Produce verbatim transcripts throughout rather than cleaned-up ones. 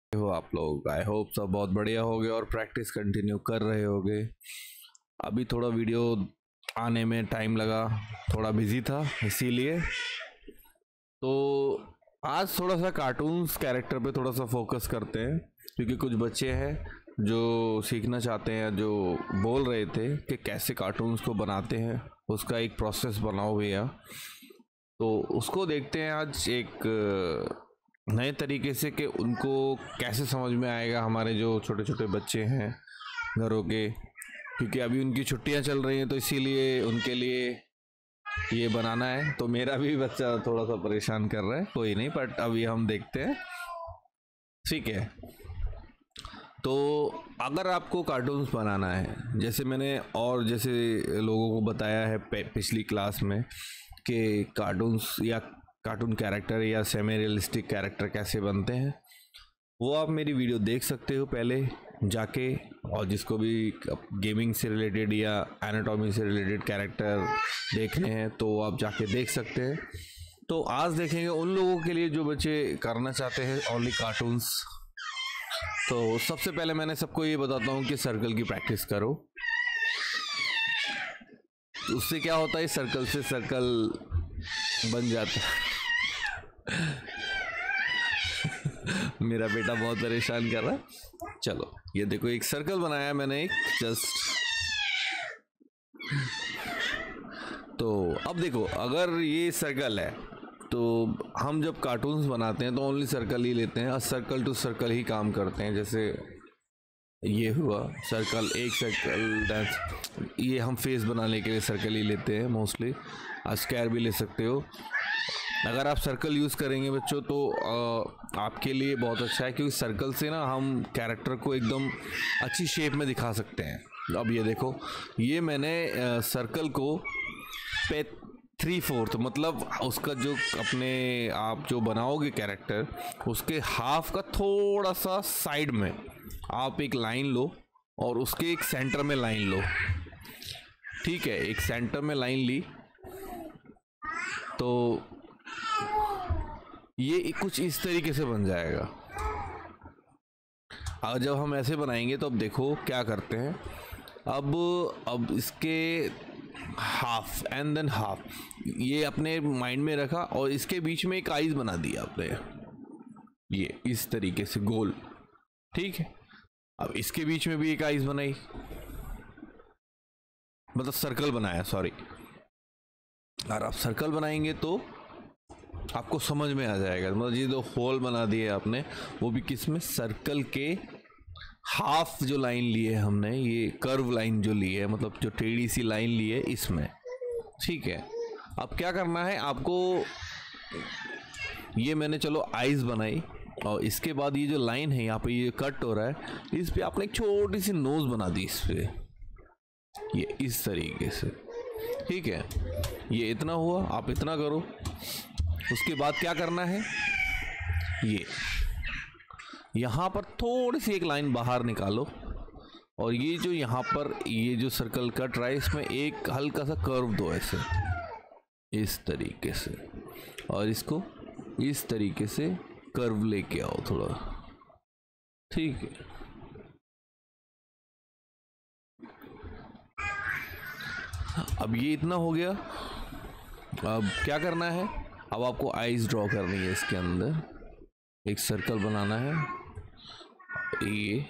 हो आप लोग। आई होप सब बहुत बढ़िया होगे और प्रैक्टिस कंटिन्यू कर रहे होगे। अभी थोड़ा वीडियो आने में टाइम लगा, थोड़ा बिजी था इसीलिए। तो आज थोड़ा सा कार्टून्स कैरेक्टर पे थोड़ा सा फोकस करते हैं, क्योंकि कुछ बच्चे हैं जो सीखना चाहते हैं, जो बोल रहे थे कि कैसे कार्टून्स को बनाते हैं, उसका एक प्रोसेस बनाओ भैया। तो उसको देखते हैं आज एक नए तरीके से कि उनको कैसे समझ में आएगा, हमारे जो छोटे छोटे बच्चे हैं घरों के, क्योंकि अभी उनकी छुट्टियां चल रही हैं तो इसीलिए उनके लिए ये बनाना है। तो मेरा भी बच्चा थोड़ा सा परेशान कर रहा है, कोई नहीं, बट अभी हम देखते हैं, ठीक है। तो अगर आपको कार्टून्स बनाना है, जैसे मैंने और जैसे लोगों को बताया है पिछली क्लास में कि कार्टून्स या कार्टून कैरेक्टर या सेमी रियलिस्टिक कैरेक्टर कैसे बनते हैं, वो आप मेरी वीडियो देख सकते हो पहले जाके। और जिसको भी गेमिंग से रिलेटेड या एनाटॉमी से रिलेटेड कैरेक्टर देखने हैं तो आप जाके देख सकते हैं। तो आज देखेंगे उन लोगों के लिए जो बच्चे करना चाहते हैं ओनली कार्टून्स। तो सबसे पहले मैंने सबको ये बताता हूँ कि सर्कल की प्रैक्टिस करो। उससे क्या होता है, सर्कल से सर्कल बन जाता है। मेरा बेटा बहुत परेशान कर रहा है। चलो ये देखो, एक सर्कल बनाया मैंने, एक जस्ट। तो अब देखो, अगर ये सर्कल है तो हम जब कार्टून्स बनाते हैं तो ओनली सर्कल ही लेते हैं, सर्कल टू सर्कल ही काम करते हैं। जैसे ये हुआ सर्कल, एक सर्कल डांस, ये हम फेस बनाने के लिए सर्कल ही लेते हैं मोस्टली। स्क्वायर भी ले सकते हो। अगर आप सर्कल यूज़ करेंगे बच्चों तो आ, आपके लिए बहुत अच्छा है, क्योंकि सर्कल से ना हम कैरेक्टर को एकदम अच्छी शेप में दिखा सकते हैं। अब ये देखो, ये मैंने आ, सर्कल को पे थ्री फोर्थ, मतलब उसका जो अपने आप जो बनाओगे कैरेक्टर, उसके हाफ का थोड़ा सा साइड में आप एक लाइन लो और उसके एक सेंटर में लाइन लो, ठीक है। एक सेंटर में लाइन ली तो ये कुछ इस तरीके से बन जाएगा। और जब हम ऐसे बनाएंगे तो अब देखो क्या करते हैं। अब अब इसके हाफ एंड देन हाफ, ये अपने माइंड में रखा और इसके बीच में एक आइज बना दिया आपने, ये इस तरीके से गोल, ठीक है। अब इसके बीच में भी एक आइज बनाई, मतलब सर्कल बनाया, सॉरी। और आप सर्कल बनाएंगे तो आपको समझ में आ जाएगा। मतलब ये जो होल बना दिए आपने, वो भी किस में, सर्कल के हाफ जो लाइन लिए हमने, ये कर्व लाइन जो ली है, मतलब जो टेढ़ी सी लाइन ली है इसमें, ठीक है। अब क्या करना है आपको, ये मैंने चलो आइज बनाई और इसके बाद ये जो लाइन है यहाँ पे ये कट हो रहा है, इस पे आपने एक छोटी सी नोज बना दी इस पे, ये इस तरीके से, ठीक है। ये इतना हुआ, आप इतना करो। उसके बाद क्या करना है, ये यहाँ पर थोड़ी सी एक लाइन बाहर निकालो और ये जो यहाँ पर ये जो सर्कल कट रहा है, इसमें एक हल्का सा कर्व दो ऐसे, इस तरीके से, और इसको इस तरीके से कर्व लेके आओ थोड़ा, ठीक है। अब ये इतना हो गया। अब क्या करना है, अब आपको आईज ड्रॉ करनी है, इसके अंदर एक सर्कल बनाना है। ये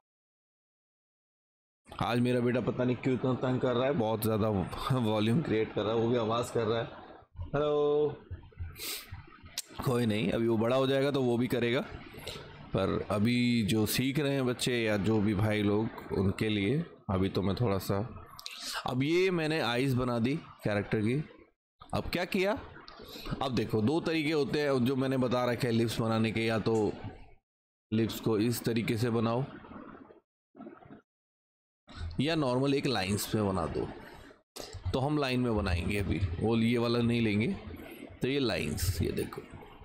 आज मेरा बेटा पता नहीं क्यों इतना तंग कर रहा है, बहुत ज़्यादा वॉल्यूम क्रिएट कर रहा है, वो भी आवाज़ कर रहा है। हेलो, कोई नहीं, अभी वो बड़ा हो जाएगा तो वो भी करेगा, पर अभी जो सीख रहे हैं बच्चे या जो भी भाई लोग, उनके लिए अभी तो मैं थोड़ा सा। अब ये मैंने आईज बना दी कैरेक्टर की। अब क्या किया, अब देखो दो तरीके होते हैं जो मैंने बता रखे हैं लिप्स बनाने के, या तो लिप्स को इस तरीके से बनाओ या नॉर्मल एक लाइंस में बना दो। तो हम लाइन में बनाएंगे, अभी वो ये वाला नहीं लेंगे। तो ये लाइंस, ये देखो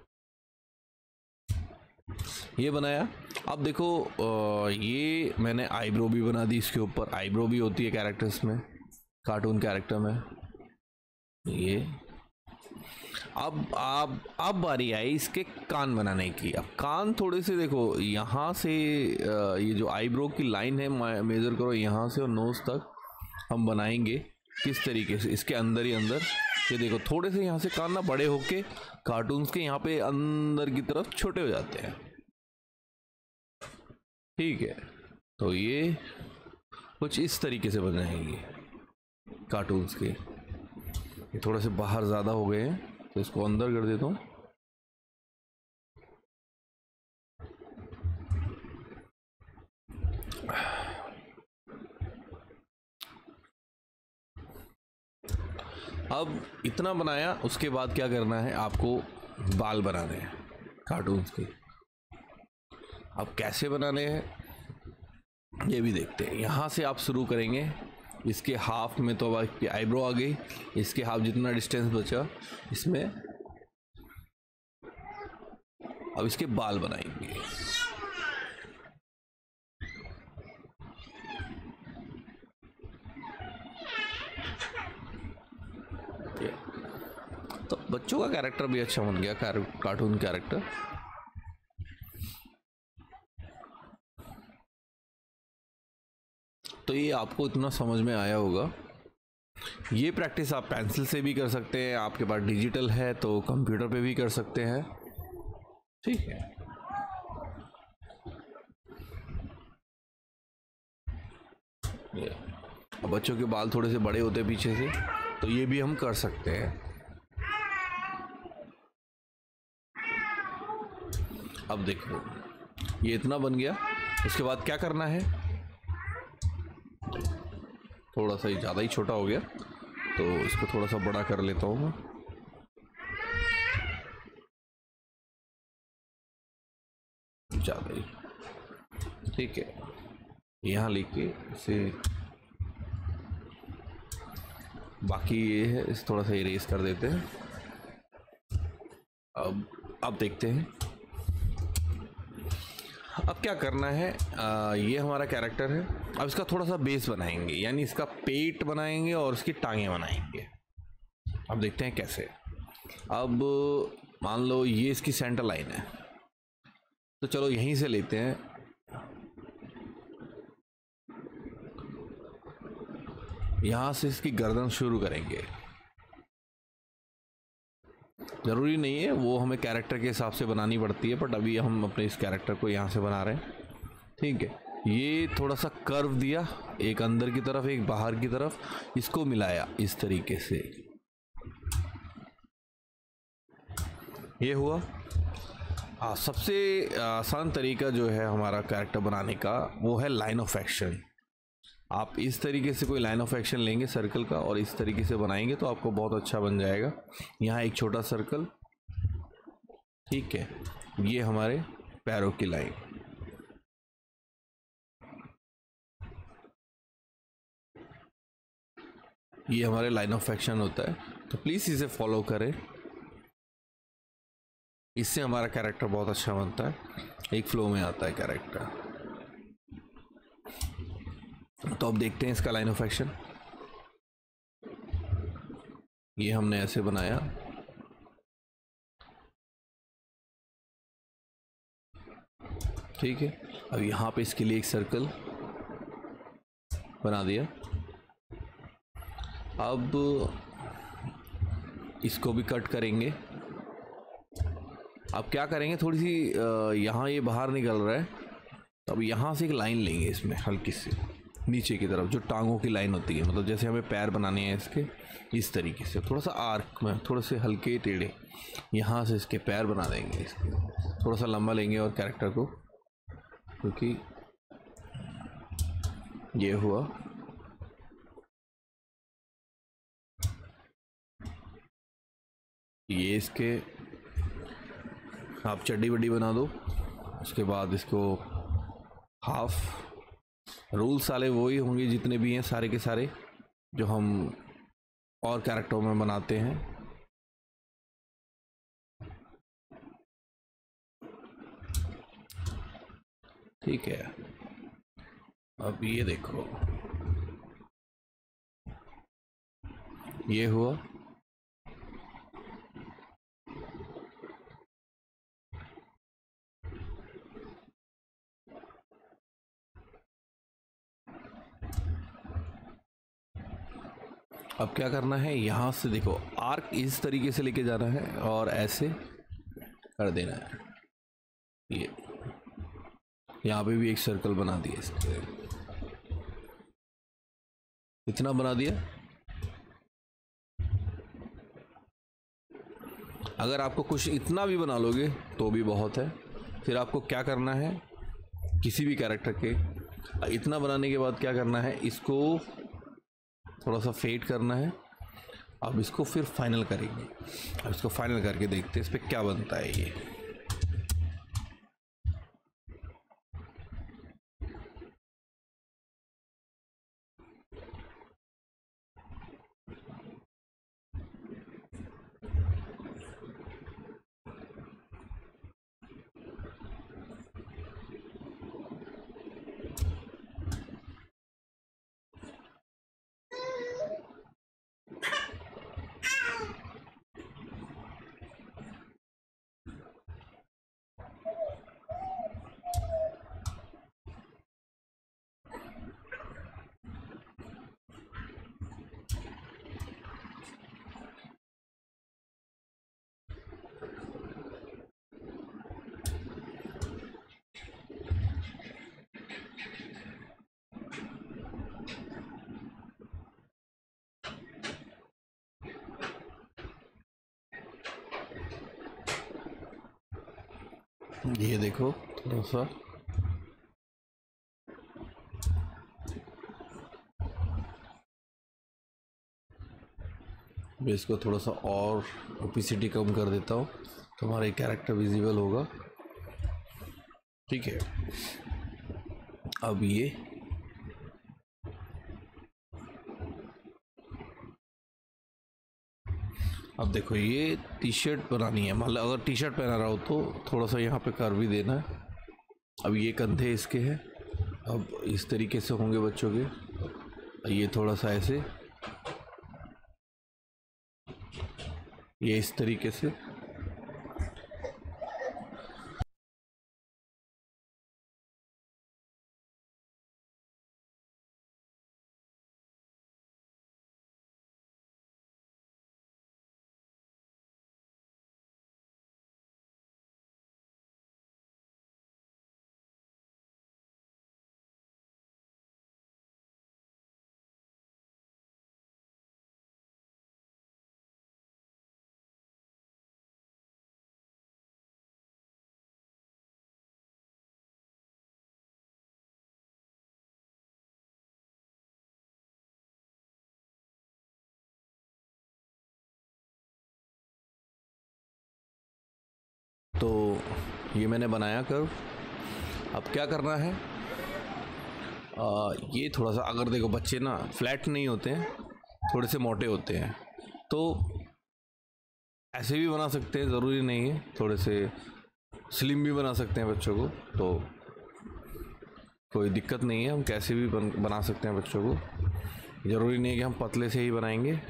ये बनाया। अब देखो ये मैंने आईब्रो भी बना दी इसके ऊपर, आईब्रो भी होती है कैरेक्टर्स में, कार्टून कैरेक्टर में। ये अब आप अब बारी आई इसके कान बनाने की। अब कान थोड़े से देखो, यहाँ से ये जो आईब्रो की लाइन है मेज़र करो यहाँ से और नोज़ तक हम बनाएंगे किस तरीके से, इसके अंदर ही अंदर। ये देखो थोड़े से यहाँ से कान ना बड़े होके कार्टून्स के यहाँ पे अंदर की तरफ छोटे हो जाते हैं। ठीक है, तो ये कुछ इस तरीके से बनाएंगे कार्टून्स के। ये थोड़े से बाहर ज़्यादा हो गए हैं तो इसको अंदर कर देता हूँ। अब इतना बनाया, उसके बाद क्या करना है, आपको बाल बनाने हैं कार्टून्स के। अब कैसे बनाने हैं ये भी देखते हैं। यहाँ से आप शुरू करेंगे, इसके हाफ में तो अब आपकी आईब्रो आ गई, इसके हाफ जितना डिस्टेंस बचा इसमें अब इसके बाल बनाएंगे। तो बच्चों का कैरेक्टर भी अच्छा बन गया, कार्टून कैरेक्टर। तो ये आपको इतना समझ में आया होगा। ये प्रैक्टिस आप पेंसिल से भी कर सकते हैं, आपके पास डिजिटल है तो कंप्यूटर पे भी कर सकते हैं। ठीक है, ये अब बच्चों के बाल थोड़े से बड़े होते हैं पीछे से, तो ये भी हम कर सकते हैं। अब देखो ये इतना बन गया। इसके बाद क्या करना है, थोड़ा सा ज़्यादा ही छोटा हो गया तो इसको थोड़ा सा बड़ा कर लेता हूँ मैं। ज़्यादा ही, ठीक है। यहाँ लेके इसे, बाकी ये है इस थोड़ा सा इरेज कर देते हैं। अब अब देखते हैं अब क्या करना है। आ, ये हमारा कैरेक्टर है। अब इसका थोड़ा सा बेस बनाएंगे, यानी इसका पेट बनाएंगे और इसकी टांगें बनाएंगे। अब देखते हैं कैसे। अब मान लो ये इसकी सेंटर लाइन है, तो चलो यहीं से लेते हैं। यहाँ से इसकी गर्दन शुरू करेंगे। ज़रूरी नहीं है, वो हमें कैरेक्टर के हिसाब से बनानी पड़ती है, बट अभी हम अपने इस कैरेक्टर को यहाँ से बना रहे हैं। ठीक है, ये थोड़ा सा कर्व दिया, एक अंदर की तरफ एक बाहर की तरफ, इसको मिलाया इस तरीके से। ये हुआ। आ, सबसे आसान तरीका जो है हमारा कैरेक्टर बनाने का वो है लाइन ऑफ एक्शन। आप इस तरीके से कोई लाइन ऑफ एक्शन लेंगे सर्कल का और इस तरीके से बनाएंगे तो आपको बहुत अच्छा बन जाएगा। यहाँ एक छोटा सर्कल, ठीक है। ये हमारे पैरों की लाइन, ये हमारे लाइन ऑफ एक्शन होता है। तो प्लीज़ इसे फॉलो करें, इससे हमारा कैरेक्टर बहुत अच्छा बनता है, एक फ्लो में आता है कैरेक्टर। तो अब देखते हैं इसका लाइन ऑफ एक्शन। ये हमने ऐसे बनाया, ठीक है। अब यहाँ पे इसके लिए एक सर्कल बना दिया। अब इसको भी कट करेंगे। अब क्या करेंगे, थोड़ी सी यहाँ ये बाहर निकल रहा है, तो अब यहाँ से एक लाइन लेंगे इसमें हल्की सी नीचे की तरफ, जो टांगों की लाइन होती है, मतलब जैसे हमें पैर बनाने हैं इसके, इस तरीके से थोड़ा सा आर्क में, थोड़े से हल्के टेढ़े, यहाँ से इसके पैर बना देंगे। इसके थोड़ा सा लंबा लेंगे और कैरेक्टर को, क्योंकि ये हुआ। ये इसके आप चड्डी वड्डी बना दो। उसके बाद इसको हाफ, रूल्स सारे वही होंगे जितने भी हैं, सारे के सारे जो हम और कैरेक्टरों में बनाते हैं। ठीक है, अब ये देखो, ये हुआ। अब क्या करना है, यहाँ से देखो आर्क इस तरीके से लेके जाना है और ऐसे कर देना है। ये यहाँ पे भी एक सर्कल बना दिया, इसके इतना बना दिया। अगर आपको कुछ इतना भी बना लोगे तो भी बहुत है। फिर आपको क्या करना है, किसी भी कैरेक्टर के इतना बनाने के बाद क्या करना है, इसको थोड़ा सा फेड करना है। अब इसको फिर फाइनल करेंगे। अब इसको फाइनल करके देखते हैं इस पर क्या बनता है। ये ये देखो थोड़ा सा मैं इसको थोड़ा सा और ओपेसिटी कम कर देता हूँ तो हमारा कैरेक्टर विजिबल होगा। ठीक है, अब ये अब देखो ये टी शर्ट बनानी है, मतलब अगर टी शर्ट पहना रहा हो तो थोड़ा सा यहाँ पे कर भी देना है। अब ये कंधे इसके हैं, अब इस तरीके से होंगे बच्चों के। ये थोड़ा सा ऐसे, ये इस तरीके से। तो ये मैंने बनाया कर्व। अब क्या करना है, आ, ये थोड़ा सा, अगर देखो बच्चे ना फ्लैट नहीं होते हैं, थोड़े से मोटे होते हैं, तो ऐसे भी बना सकते हैं, ज़रूरी नहीं है। थोड़े से स्लिम भी बना सकते हैं बच्चों को, तो कोई दिक्कत नहीं है। हम कैसे भी बन, बना सकते हैं बच्चों को, ज़रूरी नहीं है कि हम पतले से ही बनाएंगे।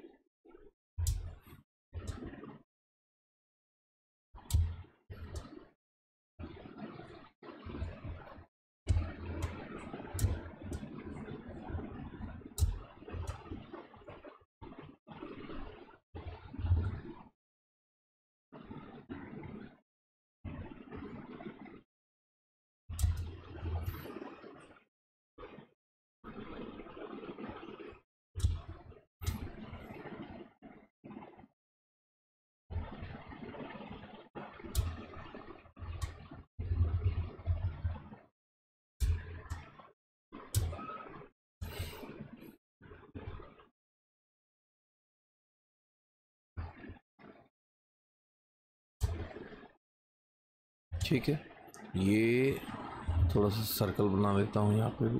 ठीक है, ये थोड़ा सा सर्कल बना लेता हूँ यहाँ पे भी।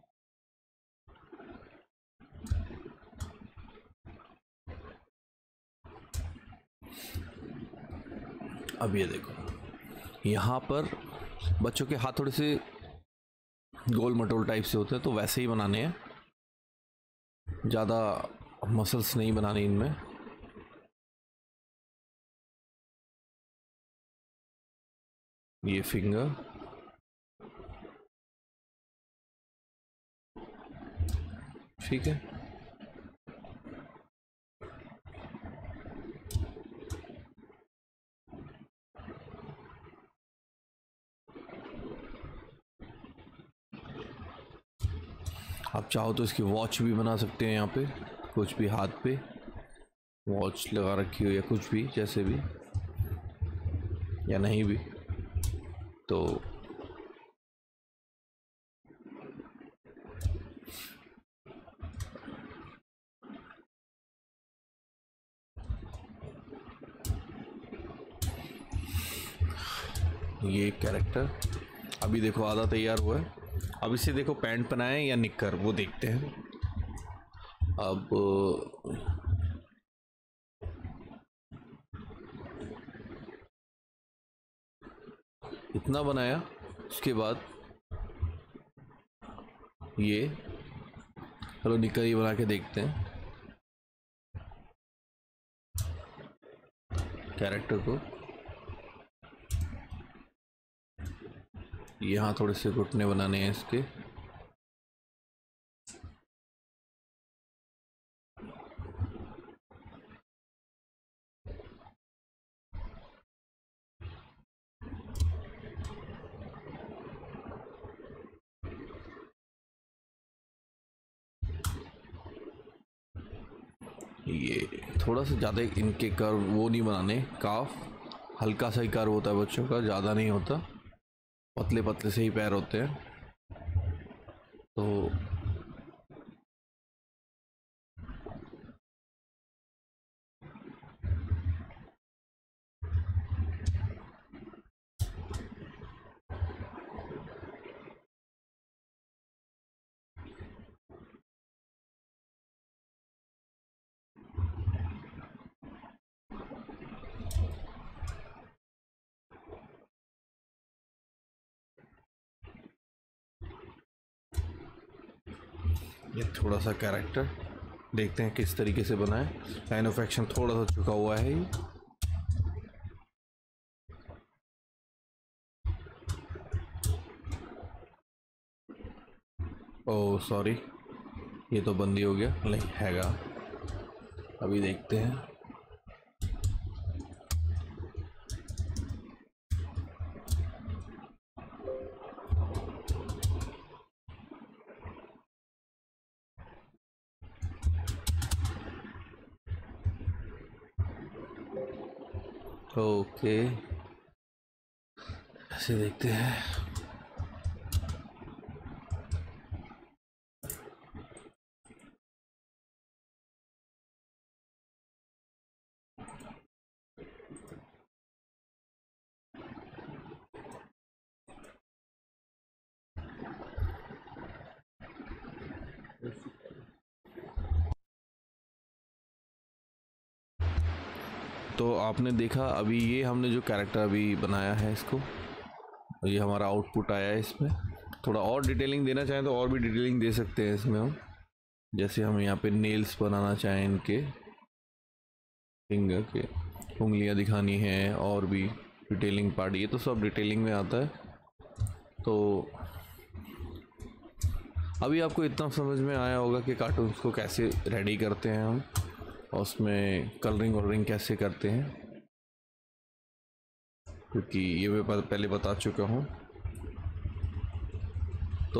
अब ये देखो यहाँ पर बच्चों के हाथ थोड़े से गोल मटोल टाइप से होते हैं, तो वैसे ही बनाने हैं, ज़्यादा मसल्स नहीं बनाने इनमें। ये फिंगर, ठीक है। आप चाहो तो इसकी वॉच भी बना सकते हैं, यहाँ पे कुछ भी हाथ पे वॉच लगा रखी हो या कुछ भी, जैसे भी या नहीं भी, तो ये कैरेक्टर अभी देखो आधा तैयार हुआ है। अब इसे देखो पैंट पहनाएं या निक्कर, वो देखते हैं। अब इतना बनाया, उसके बाद ये चलो निक्कर ही बना के देखते हैं कैरेक्टर को। यहाँ थोड़े से घुटने बनाने हैं इसके। ये थोड़ा सा ज़्यादा इनके कर्व वो नहीं बनाने, काफ हल्का सा ही कर्व होता है बच्चों का, ज़्यादा नहीं होता, पतले पतले से ही पैर होते हैं। तो ये थोड़ा सा कैरेक्टर देखते हैं किस तरीके से बना है। लाइन ऑफ एक्शन थोड़ा सा चुका हुआ है ये। ओह सॉरी, ये तो बंदी हो गया, नहीं हैगा। अभी देखते हैं। ओके ऐसे देखते हैं। तो आपने देखा अभी ये हमने जो कैरेक्टर अभी बनाया है इसको, ये हमारा आउटपुट आया है। इसमें थोड़ा और डिटेलिंग देना चाहें तो और भी डिटेलिंग दे सकते हैं इसमें हम। जैसे हम यहाँ पे नेल्स बनाना चाहें, इनके फिंगर के उंगलियाँ दिखानी है, और भी डिटेलिंग पार्ट, ये तो सब डिटेलिंग में आता है। तो अभी आपको इतना समझ में आया होगा कि कार्टून्स को कैसे रेडी करते हैं हम, और उसमें कलरिंग वलरिंग कैसे करते हैं, क्योंकि ये मैं पहले बता चुका हूँ। तो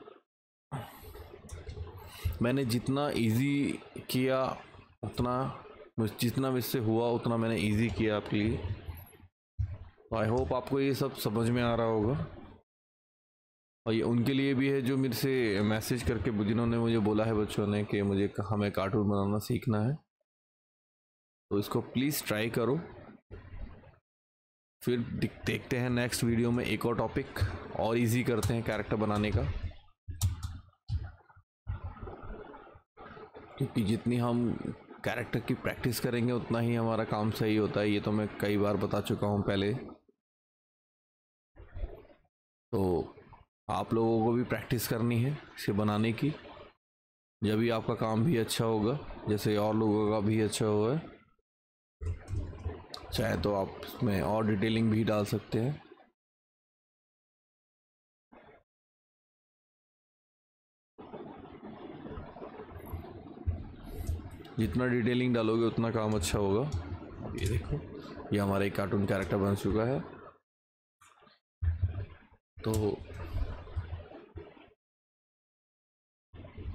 मैंने जितना इजी किया उतना, जितना मुझसे हुआ उतना मैंने इजी किया आपके लिए। आई होप आपको ये सब समझ में आ रहा होगा। और ये उनके लिए भी है जो मेरे से मैसेज करके, जिन्होंने मुझे बोला है बच्चों ने कि मुझे हमें कार्टून बनाना सीखना है, तो इसको प्लीज़ ट्राई करो। फिर देखते हैं नेक्स्ट वीडियो में एक और टॉपिक और इजी करते हैं कैरेक्टर बनाने का, क्योंकि जितनी हम कैरेक्टर की प्रैक्टिस करेंगे उतना ही हमारा काम सही होता है। ये तो मैं कई बार बता चुका हूँ पहले। तो आप लोगों को भी प्रैक्टिस करनी है इसे बनाने की, जब भी आपका काम भी अच्छा होगा, जैसे और लोगों का भी अच्छा हुआ है। चाहे तो आप इसमें और डिटेलिंग भी डाल सकते हैं। जितना डिटेलिंग डालोगे उतना काम अच्छा होगा। ये देखो, ये हमारा एक कार्टून कैरेक्टर बन चुका है। तो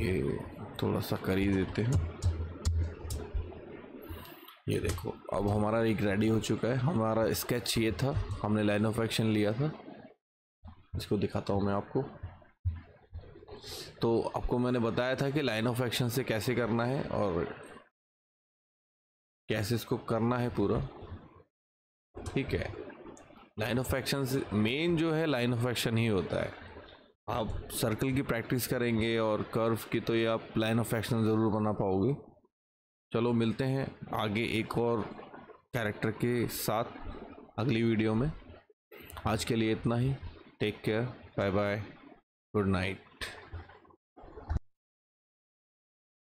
ये थोड़ा सा कर ही देते हैं। ये देखो अब हमारा एक रेडी हो चुका है। हमारा स्केच ये था, हमने लाइन ऑफ एक्शन लिया था। इसको दिखाता हूँ मैं आपको। तो आपको मैंने बताया था कि लाइन ऑफ एक्शन से कैसे करना है और कैसे इसको करना है पूरा, ठीक है। लाइन ऑफ एक्शन से मेन जो है लाइन ऑफ एक्शन ही होता है। आप सर्कल की प्रैक्टिस करेंगे और कर्व की तो ये आप लाइन ऑफ एक्शन ज़रूर बना पाओगे। चलो मिलते हैं आगे एक और कैरेक्टर के साथ अगली वीडियो में। आज के लिए इतना ही। Take care, bye bye, good night.